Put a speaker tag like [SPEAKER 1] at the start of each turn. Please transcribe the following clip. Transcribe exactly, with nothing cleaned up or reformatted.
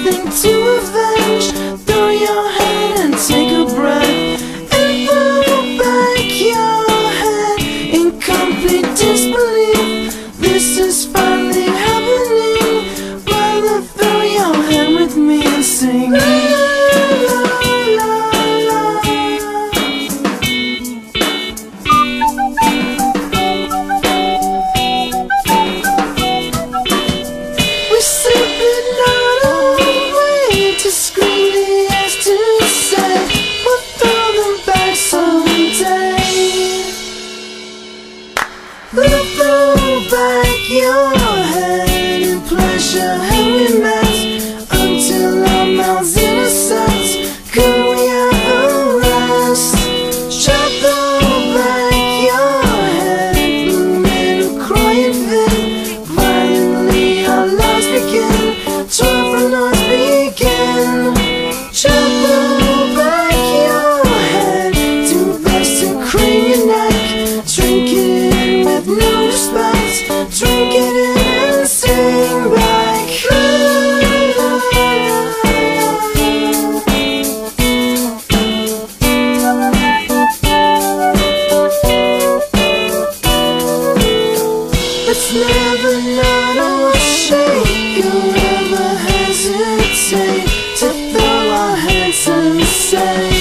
[SPEAKER 1] something to avenge. Throw your head and take a breath, and throw back your head in complete disbelief. This is finally happening. Rather throw your head with me and sing. La, la, la, la. We slip it not away, discreetly as to say, we'll throw them back someday. We'll throw back your head in pleasure and we met until our mouths intersect. Could we ever rest? Shall throw back your head, bloom in a crying fit. Violently our lives begin, twelve notes begin. Shall throw back your head, do best to crane your neck. Drink it in with no respect, drink it in and sing back. Let's never not or shake or ever hesitate to throw our heads and say,